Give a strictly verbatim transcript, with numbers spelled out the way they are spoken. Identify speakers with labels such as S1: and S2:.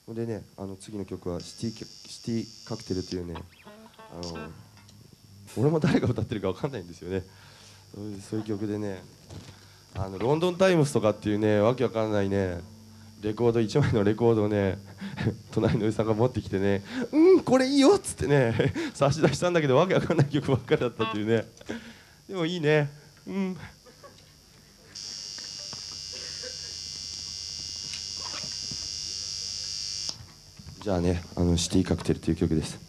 S1: でね、あの次の曲はシティシティカクテルというね、あの俺も誰が歌ってるか分かんないんですよね。そういう、そういう曲でね、あのロンドンタイムスとかっていうね、わけわかんないねレコード、いちまいのレコードをね隣のおじさんが持ってきてね、うんこれいいよっつってね差し出したんだけど、わけわかんない曲ばっかりだったっていうね。でもいいね。うん。じゃあね、あのシティカクテルという曲です。